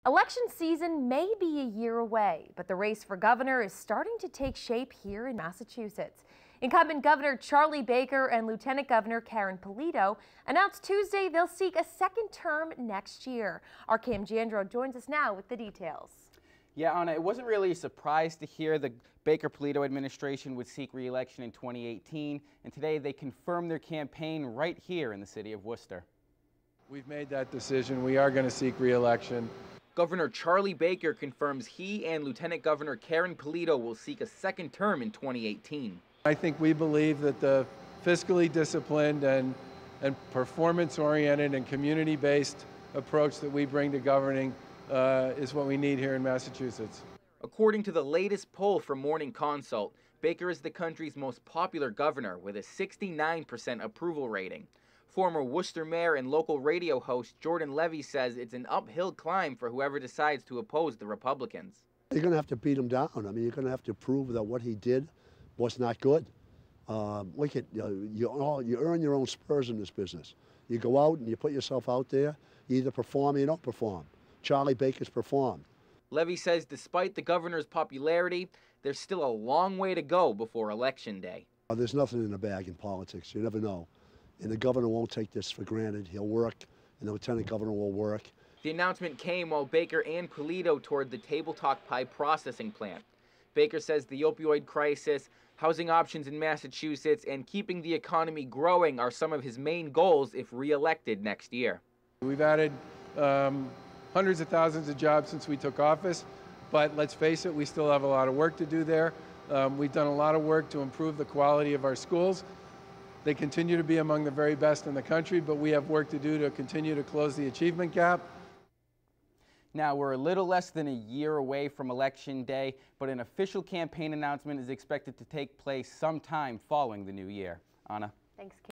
Election season may be a year away, but the race for governor is starting to take shape here in Massachusetts. Incumbent Governor Charlie Baker and Lieutenant Governor Baker-Polito announced Tuesday they'll seek a second term next year. Our Jandrow joins us now with the details. Yeah, Anna, it wasn't really a surprise to hear the Baker-Polito administration would seek re-election in 2018, and today they confirmed their campaign right here in the city of Worcester. We've made that decision. We are going to seek re-election. Governor Charlie Baker confirms he and Lieutenant Governor Baker-Polito will seek a second term in 2018. I think we believe that the fiscally disciplined and performance-oriented and community-based approach that we bring to governing is what we need here in Massachusetts. According to the latest poll from Morning Consult, Baker is the country's most popular governor with a 69% approval rating. Former Worcester mayor and local radio host Jordan Levy says it's an uphill climb for whoever decides to oppose the Republicans. You're going to have to beat him down. I mean, you're going to have to prove that what he did was not good. You earn your own spurs in this business. You go out and you put yourself out there. You either perform or you don't perform. Charlie Baker's performed. Levy says despite the governor's popularity, there's still a long way to go before Election Day. There's nothing in the bag in politics. You never know. And the governor won't take this for granted. He'll work, and the lieutenant governor will work. The announcement came while Baker and Polito toured the Table Talk pie processing plant. Baker says the opioid crisis, housing options in Massachusetts, and keeping the economy growing are some of his main goals if re-elected next year. We've added hundreds of thousands of jobs since we took office, but let's face it, we still have a lot of work to do there. We've done a lot of work to improve the quality of our schools. They continue to be among the very best in the country, but we have work to do to continue to close the achievement gap. Now, we're a little less than a year away from Election Day, but an official campaign announcement is expected to take place sometime following the new year. Anna? Thanks, Kim.